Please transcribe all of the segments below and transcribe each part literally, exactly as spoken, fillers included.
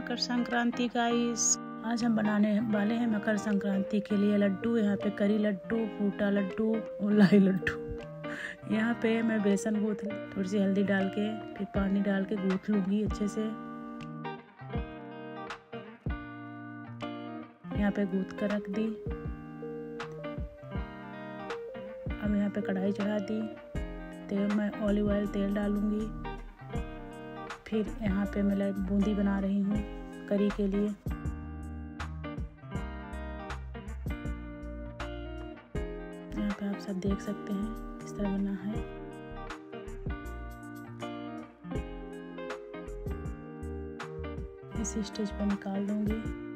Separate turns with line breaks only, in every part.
Makar Sankranti guys. आज हम बनाने वाले हैं मकर संक्रांति के लिए लड्डू। यहाँ पे करी लड्डू, फूटा लड्डू और लाई लड्डू। यहाँ पे मैं बेसन गूँथ थोड़ी सी हल्दी डाल के फिर पानी डाल के गूँथ लूँगी अच्छे से। यहाँ पे गूँथ कर रख दी। अब यहाँ पे कढ़ाई चढ़ा दी। तेल मैं ऑलिव ऑयल तेल डालूँगी। फिर यहाँ पे मैं बूंदी बना रही हूँ करी के लिए। यहाँ पे आप सब देख सकते हैं किस तरह बना है। इस स्टेज पे निकाल दूंगी।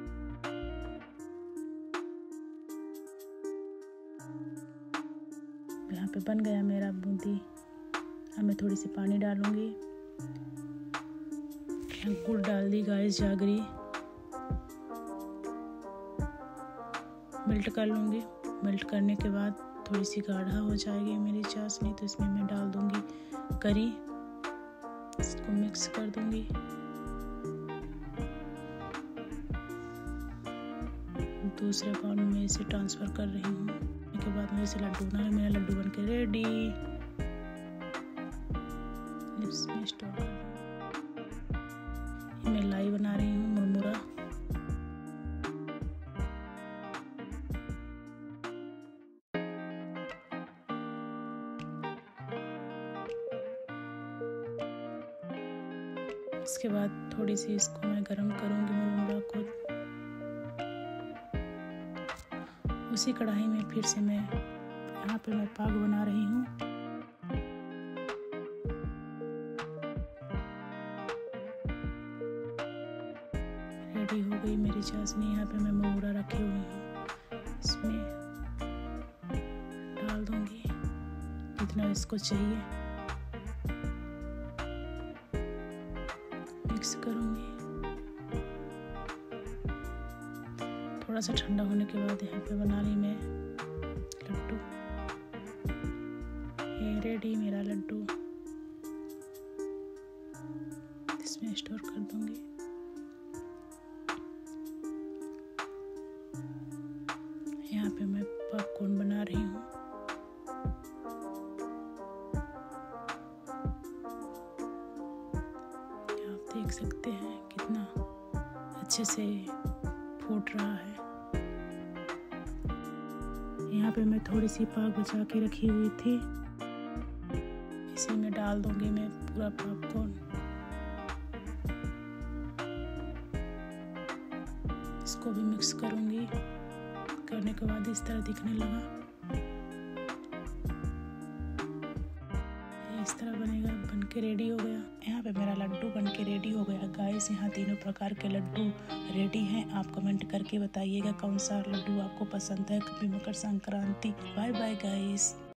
यहाँ पे बन गया मेरा बूंदी। अब मैं थोड़ी सी पानी डालूंगी। गुड़ डाल दी गाइस, जागरी मेल्ट कर लूँगी। मेल्ट करने के बाद थोड़ी सी गाढ़ा हो जाएगी मेरी चाशनी, तो इसमें मैं डाल दूँगी करी। इसको मिक्स कर दूँगी। दूसरे बाउल में इसे ट्रांसफ़र कर रही हूँ। उसके बाद मैं इसे लड्डू बना मेरा लड्डू बन के रेडी। इसमें स्टोर कर दूँगी। मैं लाई बना रही हूँ मुरमुरा। इसके बाद थोड़ी सी इसको मैं गरम करूँगी मुरमुरा को। उसी कढ़ाई में फिर से मैं यहाँ पे मैं पाग बना रही हूँ। रेडी हो गई मेरी चाशनी। यहाँ पे मैं मुरमुरा रखी हुई हूँ, इसमें डाल दूँगी जितना इसको चाहिए। मिक्स करूँगी। थोड़ा सा ठंडा होने के बाद यहाँ पे बना ली मैं लड्डू। ये रेडी मेरा लड्डू। इसमें स्टोर कर दूँगी। यहाँ पे मैं पॉपकॉर्न बना रही हूँ। आप देख सकते हैं कितना अच्छे से फूट रहा है। यहाँ पे मैं थोड़ी सी पाग बचा के रखी हुई थी, इसी में डाल दूंगी मैं पूरा पॉपकॉर्न। इसको भी मिक्स करूंगी। करने के बाद इस तरह दिखने लगा। इस तरह बनेगा, बन के रेडी हो गया। यहाँ पे मेरा लड्डू बन के रेडी हो गया गाइस। यहाँ तीनों प्रकार के लड्डू रेडी हैं। आप कमेंट करके बताइएगा कौन सा लड्डू आपको पसंद है। कभी Makar Sankranti. Bye bye guys.